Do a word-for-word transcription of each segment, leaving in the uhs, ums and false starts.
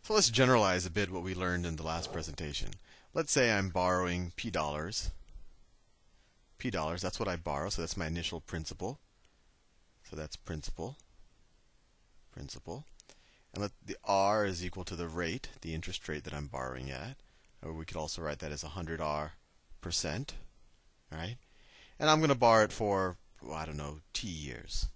So let's generalize a bit what we learned in the last presentation. Let's say I'm borrowing P dollars. P dollars, that's what I borrow, so that's my initial principal. So that's principal. Principal. And let the R is equal to the rate, the interest rate that I'm borrowing at. Or we could also write that as one hundred R percent. Right? And I'm going to borrow it for, well, I don't know, T years.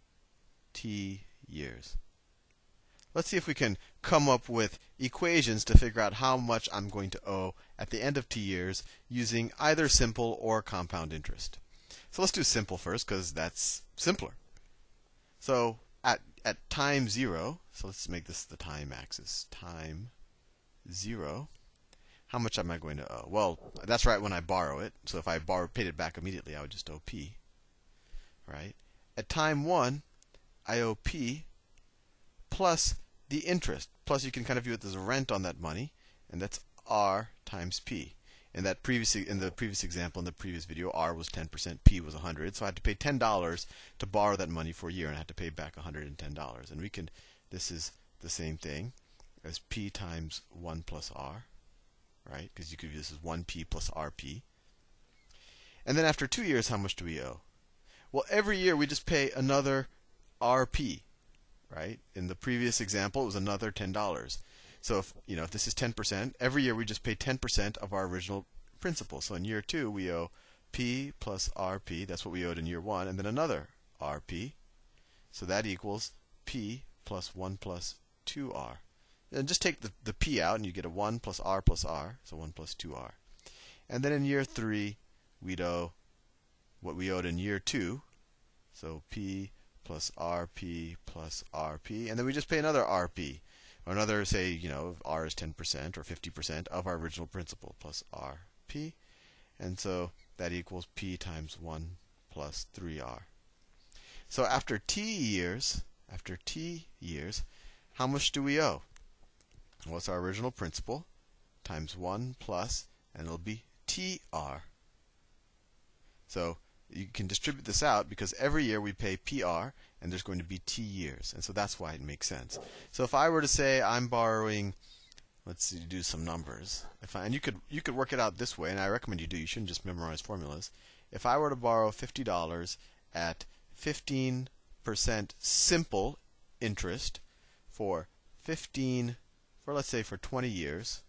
T years. Let's see if we can come up with equations to figure out how much I'm going to owe at the end of T years using either simple or compound interest. So let's do simple first because that's simpler. So at, at time zero, so let's make this the time axis, time zero, how much am I going to owe? Well, that's right when I borrow it. So if I borrow, paid it back immediately, I would just owe P. Right? At time one, I owe P plus the interest. Plus, you can kind of view it as a rent on that money, and that's R times P. In that previous, in the previous example, in the previous video, R was ten percent, P was one hundred. So I had to pay ten dollars to borrow that money for a year, and I had to pay back one hundred ten dollars. And we can, this is the same thing as P times one plus R, right? Because you could view this as one P plus R P. And then after two years, how much do we owe? Well, every year we just pay another R P. Right? In the previous example, it was another ten dollars. So if, you know, if this is ten percent, every year we just pay ten percent of our original principal. So in year two, we owe P plus R P. That's what we owed in year one. And then another R P. So that equals P plus one plus two R. And just take the, the P out, and you get a one plus R plus R. So one plus two R. And then in year three, we'd owe what we owed in year two. So P plus R P plus R P, and then we just pay another R P, or another, say, you know, R is ten percent or fifty percent of our original principal plus R P, and so that equals P times one plus three R. So after T years, after T years, how much do we owe? Well, it's our original principal times one plus, and it'll be T R. So you can distribute this out because every year we pay P R and there's going to be T years. And so that's why it makes sense. So if I were to say I'm borrowing, let's see, do some numbers. If I, and you could you could work it out this way, and I recommend you do. You shouldn't just memorize formulas. If I were to borrow fifty dollars at fifteen percent simple interest for fifteen, for let's say for twenty years,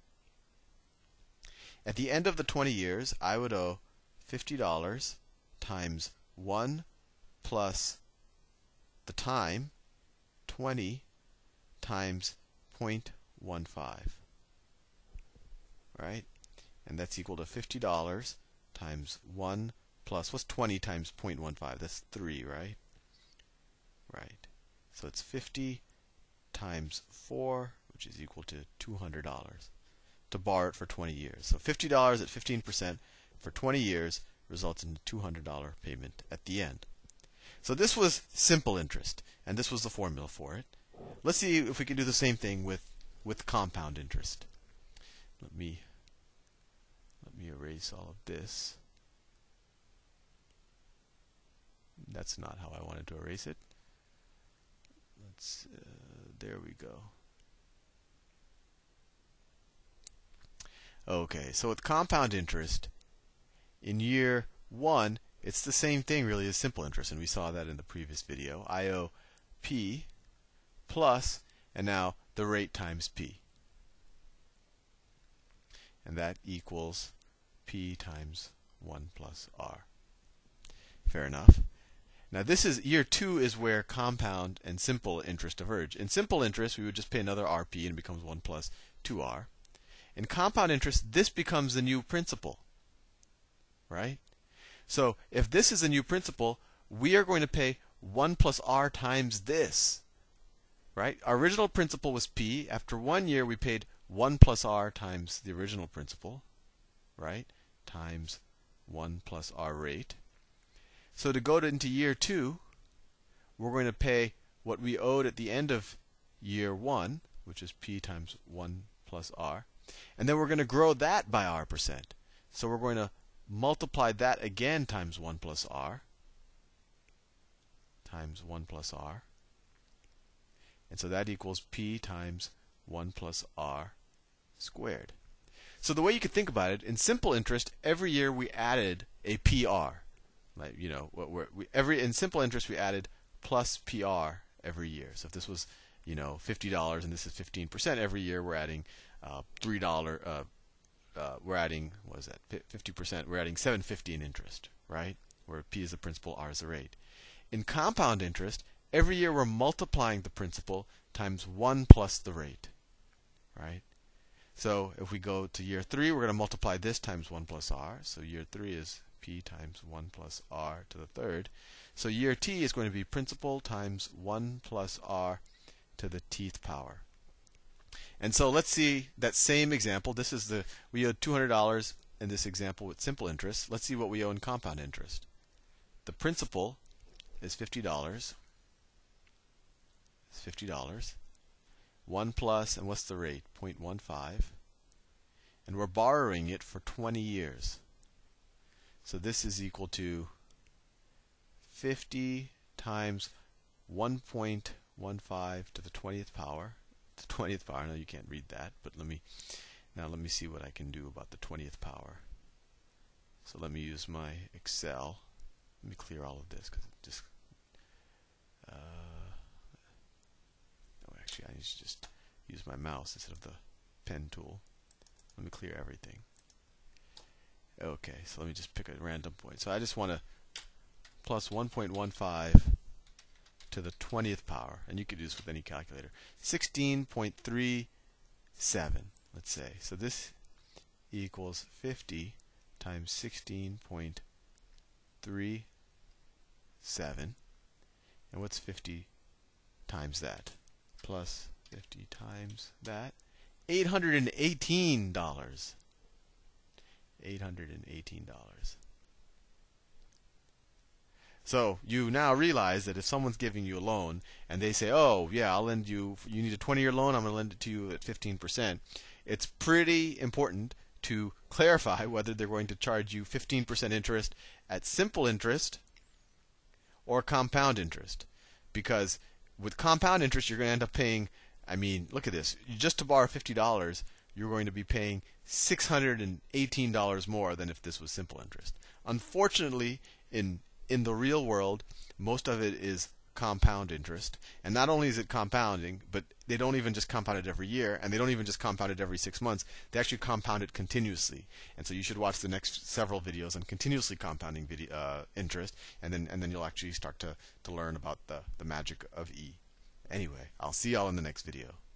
at the end of the twenty years, I would owe fifty dollars times one plus the time, twenty times zero point one five. Right? And that's equal to fifty dollars times one plus, what's twenty times zero point one five? That's three, right? Right. So it's fifty times four, which is equal to two hundred dollars, to borrow it for twenty years. So fifty dollars at fifteen percent for twenty years results in a two hundred dollar payment at the end. So this was simple interest, and this was the formula for it. Let's see if we can do the same thing with, with compound interest. Let me, let me erase all of this. That's not how I wanted to erase it. Let's, uh, there we go. Okay, so with compound interest, in year one, it's the same thing really as simple interest, and we saw that in the previous video. I owe P plus, and now the rate times P. And that equals P times one plus R. Fair enough. Now this is, year two is where compound and simple interest diverge. In simple interest, we would just pay another R P and it becomes one plus two R. In compound interest, this becomes the new principal. Right? So if this is a new principal, we are going to pay one plus R times this. Right? Our original principal was P. After one year, we paid one plus R times the original principal. Right? Times one plus R rate. So to go to, into year two, we're going to pay what we owed at the end of year one, which is P times one plus R. And then we're going to grow that by R percent. So we're going to multiply that again times one plus R times one plus R. And so that equals P times one plus r squared. So the way you could think about it, in simple interest, every year we added a P R. Like, you know, what we're, we, every in simple interest we added plus P R every year. So if this was, you know, fifty dollars and this is fifteen percent every year, we're adding uh, three dollars. Uh, uh, we're adding, what is that? fifty percent. We're adding seven fifty in interest, right? Where P is the principal, R is the rate. In compound interest, every year we're multiplying the principal times one plus the rate, right? So if we go to year three, we're going to multiply this times one plus r. So year three is P times one plus r to the third. So year t is going to be principal times one plus r to the tth power. And so let's see that same example. This is the, we owed two hundred dollars in this example with simple interest. Let's see what we owe in compound interest. The principal is fifty dollars. It's fifty dollars. one plus, and what's the rate? zero point one five. And we're borrowing it for twenty years. So this is equal to fifty times one point one five to the twentieth power. The twentieth power, I know you can't read that, but let me, now let me see what I can do about the twentieth power. So let me use my Excel. Let me clear all of this, because it just, uh, no, actually I need to just use my mouse instead of the pen tool. Let me clear everything. Okay, so let me just pick a random point. So I just want to plus one point one five to the twentieth power, and you could do this with any calculator. sixteen point three seven, let's say. So this equals fifty times sixteen point three seven. And what's fifty times that? Plus fifty times that. eight hundred eighteen dollars. eight hundred eighteen dollars. So you now realize that if someone's giving you a loan and they say, oh, yeah, I'll lend you, you need a twenty-year loan, I'm going to lend it to you at fifteen percent, it's pretty important to clarify whether they're going to charge you fifteen percent interest at simple interest or compound interest. Because with compound interest, you're going to end up paying, I mean, look at this. Just to borrow fifty dollars, you're going to be paying six hundred eighteen dollars more than if this was simple interest. Unfortunately, in in the real world, most of it is compound interest. And not only is it compounding, but they don't even just compound it every year, and they don't even just compound it every six months. They actually compound it continuously. And so you should watch the next several videos on continuously compounding video, uh, interest, and then and then you'll actually start to, to learn about the, the magic of E. Anyway, I'll see y'all in the next video.